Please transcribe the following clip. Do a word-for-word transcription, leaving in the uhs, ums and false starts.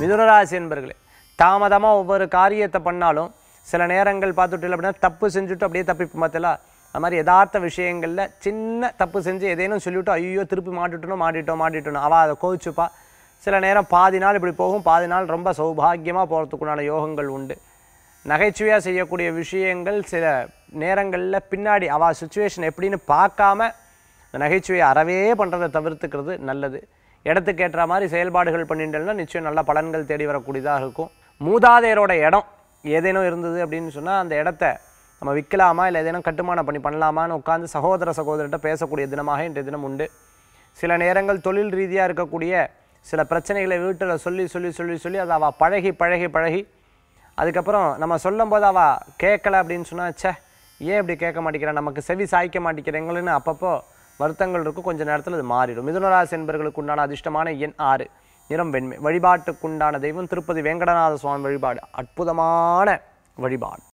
மிதுன ராசி என்பர்களே, தாமதமாக ஒவ்வொரு காரியத்தை பண்ணாலும் சில நேரங்கள் பார்த்துட்டு அப்படின்னா தப்பு செஞ்சுட்டு அப்படியே தப்பி பார்த்தலாம். அது மாதிரி யதார்த்த விஷயங்களில் சின்ன தப்பு செஞ்சு எதேனும் சொல்லிவிட்டு ஐயோ திருப்பி மாட்டிட்டணும் மாட்டிட்டோம் மாட்டிட்டணும் அவள் அதை கோவிச்சுப்பா. சில நேரம் பாதி நாள் இப்படி போகும், பாதி நாள் ரொம்ப சௌபாகியமாக போகிறதுக்குண்டான யோகங்கள் உண்டு. நகைச்சுவையாக செய்யக்கூடிய விஷயங்கள் சில நேரங்களில் பின்னாடி அவள் சுச்சுவேஷன் எப்படின்னு பார்க்காம நகைச்சுவையை அறவே பண்ணுறதை தவிர்த்துக்கிறது நல்லது. இடத்துக்கு ஏற்ற மாதிரி செயல்பாடுகள் பண்ணிட்டோம்னா நிச்சயம் நல்ல பலன்கள் தேடி வரக்கூடியதாக இருக்கும். மூதாதையரோட இடம் ஏதேனும் இருந்தது அப்படின்னு சொன்னால் அந்த இடத்த நம்ம விற்கலாமா இல்லை ஏதேனும் கட்டுமானம் பண்ணி பண்ணலாமான்னு உட்காந்து சகோதர சகோதரிட்ட பேசக்கூடிய தினமாக இன்றைய தினம் உண்டு. சில நேரங்கள் தொழில் ரீதியாக இருக்கக்கூடிய சில பிரச்சனைகளை வீட்டில் சொல்லி சொல்லி சொல்லி சொல்லி அதை அவள் பழகி பழகி பழகி அதுக்கப்புறம் நம்ம சொல்லும் போது அவள் கேட்கல அப்படின்னு சொன்னால் ச்சே ஏன் இப்படி கேட்க மாட்டேங்கிறேன், நமக்கு செவி சாய்க்க மாட்டேங்கிறேங்கன்னு அப்பப்போ வருத்தங்கள் இருக்கும். கொஞ்சம் நேரத்தில் அது மாறிடும். மிதுன ராசி என்பவர்களுக்கு உண்டான அதிர்ஷ்டமான எண் ஆறு, நிறம் வெண்மை. வழிபாட்டுக்குண்டான தெய்வம் திருப்பதி வேங்கடநாத சுவாமி வழிபாடு. அற்புதமான வழிபாடு.